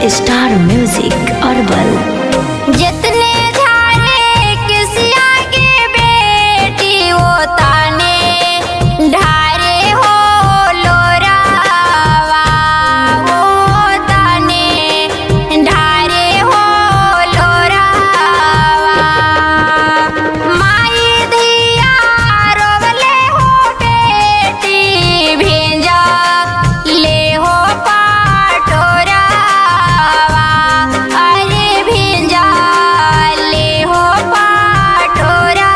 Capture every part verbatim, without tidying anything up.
Star music herbal. जितने झारे किसी आगे बेटी वो ताने ढारे हो लोरावा, वो ताने ढारे हो लोरावा। माई धिया रोवले हो बेटी भेजा ले हो पाटोरावा, अरे भेजा ले हो पाटोरावा।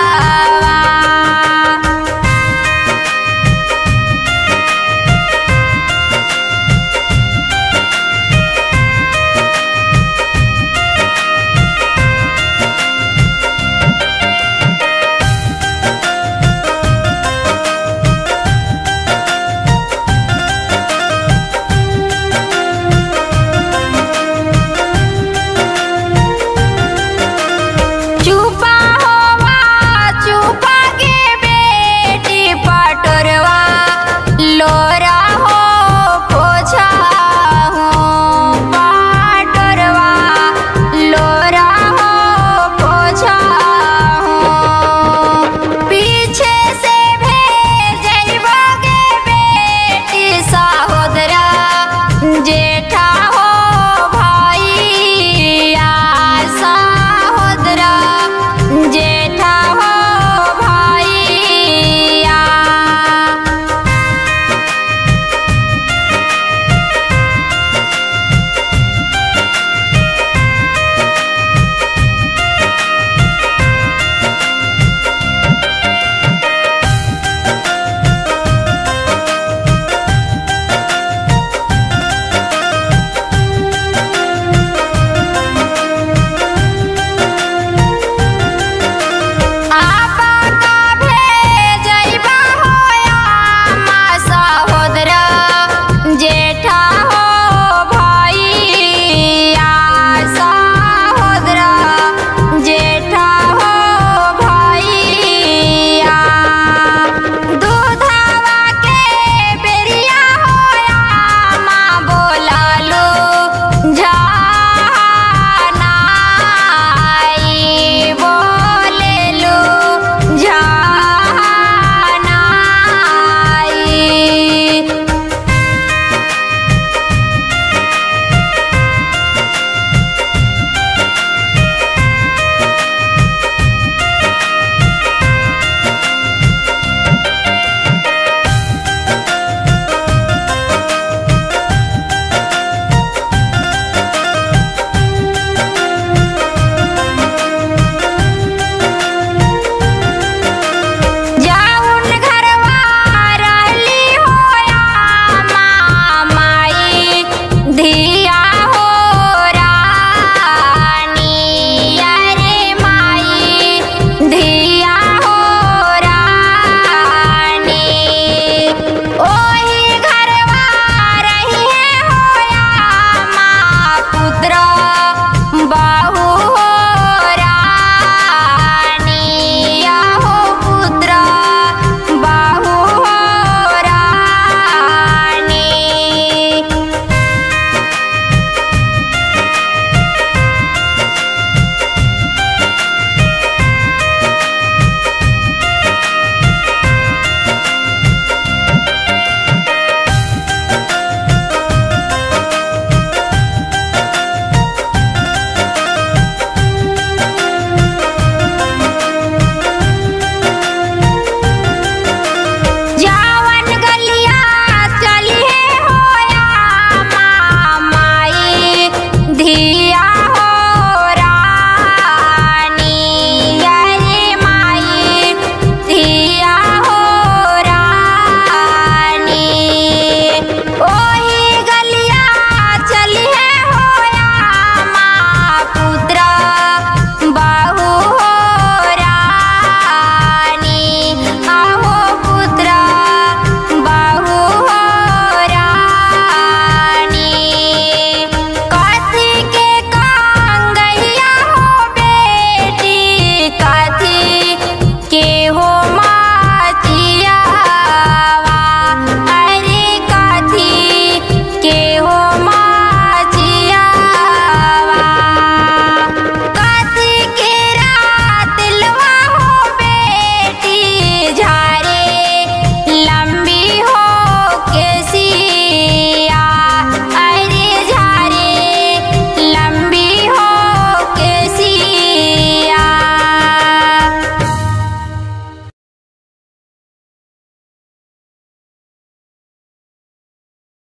चुपा होवा चुपा के बेटी पटोरवा लोरा हो पोछा हो पटोरवा लोरा हो पोछा हो। पीछे से भेजबोगे बेटी सहोदरा जेठा हो भैया सहोदरा जेठा हो भैया। आपा का भेजबा होया मा सहोदरा जेठा हो भैया सहोदरा जेठा हो भैया। दूधवा के बेरिया होया मा बोला लो झानाई बोले लो झानाई। जाउन घरवा रहली होया माई धिया हो रानी, अरे माई धिया हो रानी। ओही घरवा रही है होया माँ पुत्र बहु